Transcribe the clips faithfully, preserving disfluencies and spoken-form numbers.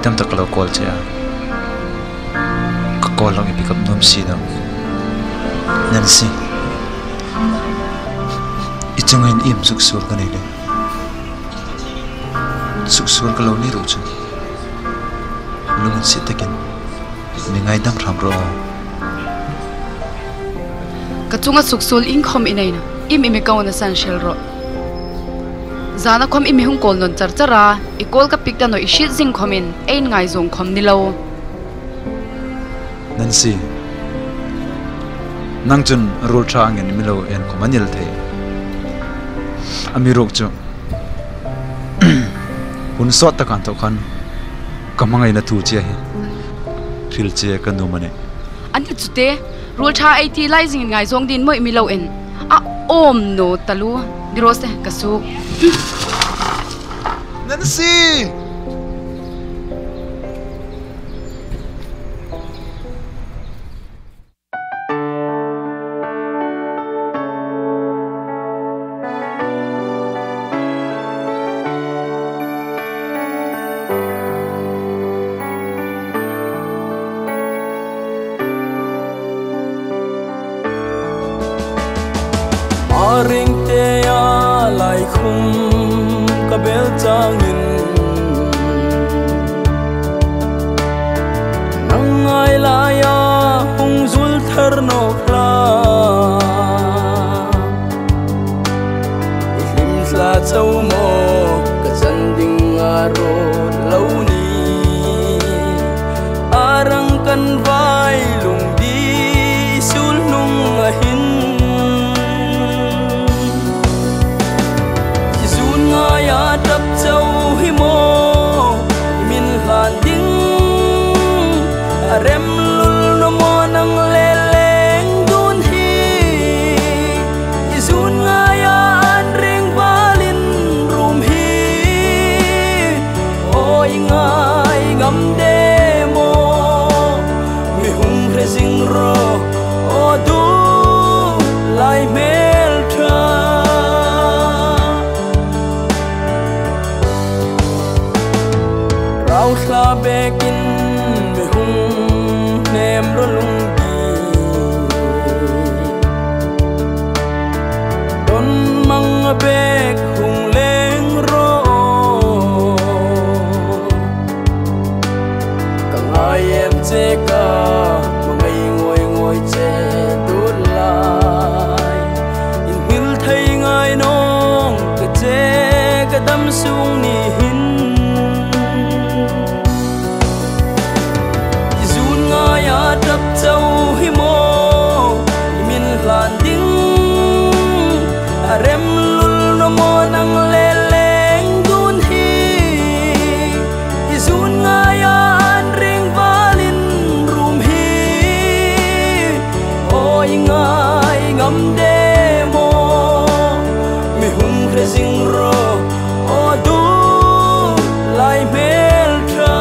tam tak lo call cha ka call long pick up nom si do Nancy ichungain im suk sur ka nei le suk sur ka lo ni ro cha lungan si takin mingai dam ram ro ka chunga suk sul in khom inai na im imi kaw na san shel ro zana khom imi hung kol non char chara I kol ka pikta no I shit jing khomin ein ngai zong khom ni lo Nancy nang chun rol tha angin milo en khomanil the ami rok chu hun sot ta kan to khan kamangai na thu che hi thil che ka nu mane an chu te rol tha ai ti lai jing ngai zong din moi mi lo en a om no talu dirose ka su Nancy ring te ya lai khum ka bel changin nangai la ya hung zul thar no kla him sla chau mo ka chan ding a ro lo ni arang kan vai lung di sul nung a hin ya đập châu hi mo min lan ding rem lul no mo nang le leng dun hi izun nga ya an ring valin rum hi oi ngai ngam de mo mi hung re sing ro o du lai mel tra rau sa bekin me hung nem ro lung di don mang bek hung leng ro kang ai em che ka mangai ngoi ngoi che tu lai in hil thai ngai nong ka che ka dam sung ni hin đập châu hi mo min lan ding rem lul no mo nang le leng dun hi izun nga ya an ring valin rum hi oi ngai ngam de mo mi hung kre sing ro o du lai mel tra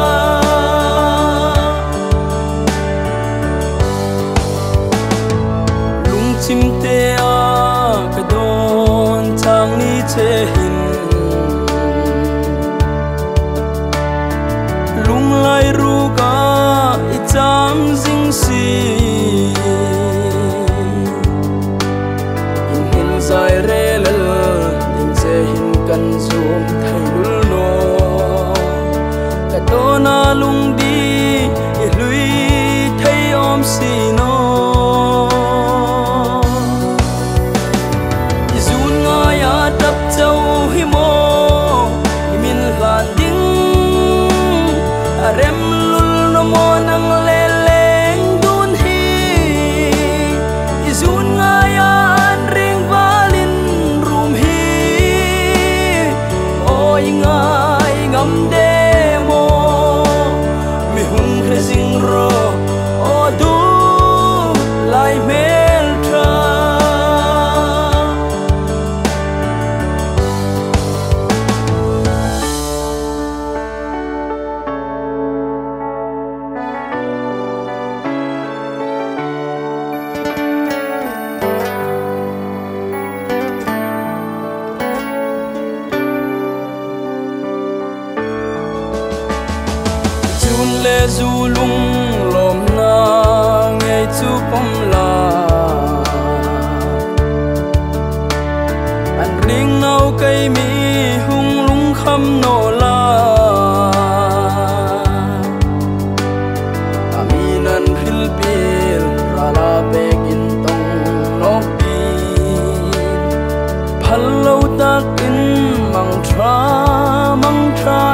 chim te a ka don chang ni che hin lung lai ru ka I cham jing si in hin sai re lal ding che hin kan zum thai lul no ka dona lung di I lui thai om si no châu hi mo min lan ding rem lul no mo nang le leng dun hi izun nga ya an ring valin rum hi oi ngai ngam de mo mi hung kre sing ro o du lai mel tra lệ du lung lom na ngày chu pom la an ring nau cây mi hung lung kham no la aminan phil pil rala begin tong no pi phal lo tak in mang tra mang tra